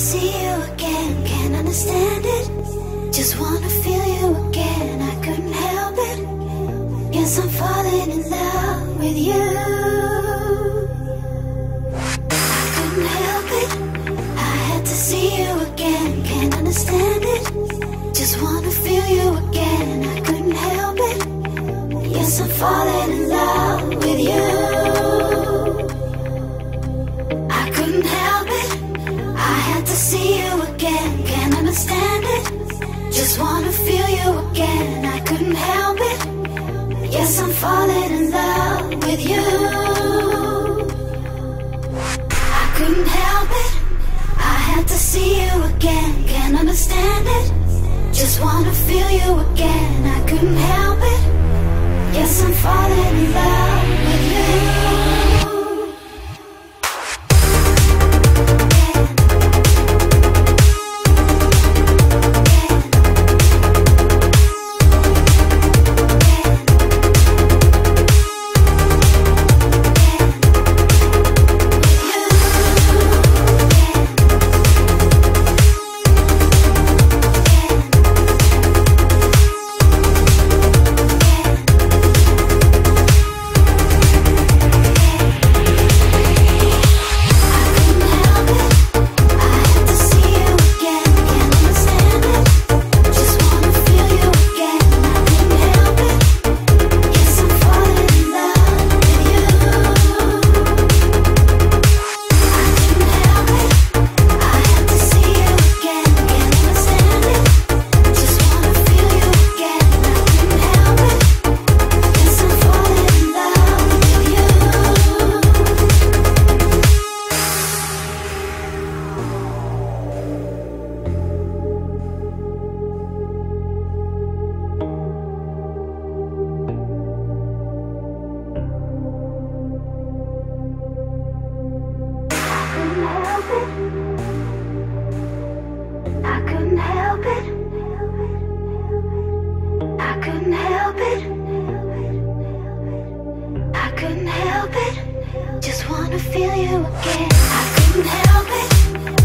see you again, can't understand it. Just wanna feel you again, I couldn't help it. Yes, I'm falling in love with you. I couldn't help it, I had to see you again, can't understand it. Just wanna feel you again, I couldn't help it. Yes, I'm falling in love with you. I couldn't help it, I had to see you again, can't understand it. Just wanna feel you again, I couldn't help it. Yes, I'm falling in love with you. I couldn't help it, I had to see you again, can't understand it. Just wanna feel you again, I couldn't help it. Yes, I'm falling in love with you. I couldn't help it. I couldn't help it. I couldn't help it. Just wanna feel you again. I couldn't help it.